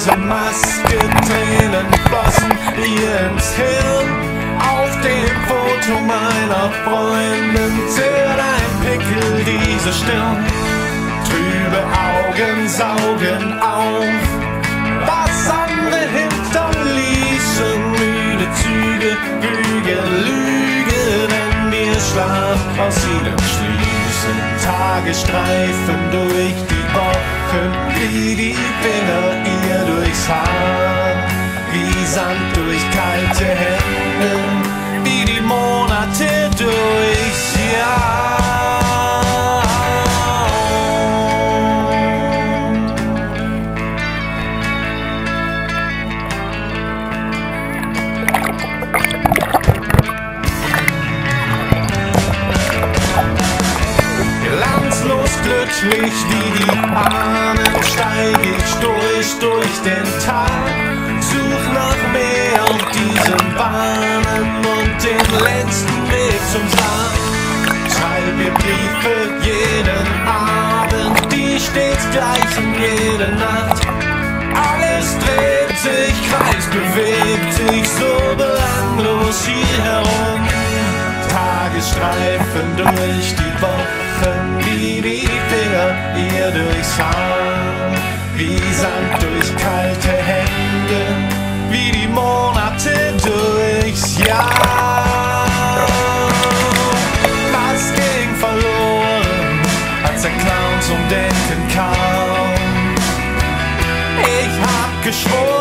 diese Maske, Tränen flossen ihr ins Hirn. Auf dem Foto meiner Freundin ziert ein Pickel diese Stirn. Trübe Augen saugen auf, was andere hinterließen. Müde Züge, Lüge, Lüge, wenn wir Schlaf aus ihnen schließen. Tage streifen durch die Wochen, wie die Finger ihr durchs Haar. Wie Sand durch kalte Hände, wie die Monate durchs Jahr. Glücklich wie die Ahnen steig ich durch den Tag. Such nach mehr auf diesen Bahnen und den letzten Weg zum Sarg. Schreib mir Briefe jeden Abend, die stets gleichen jede Nacht. Alles dreht sich, Kreis bewegt sich so belanglos hier herum. Tage streifen durch die Wochen, wie die Finger ihr durchs Haar. Wie Sand durch kalte Hände, wie die Monate durchs Jahr. Was ging verloren, als ein Clown zum Denken kam? Ich hab geschworen,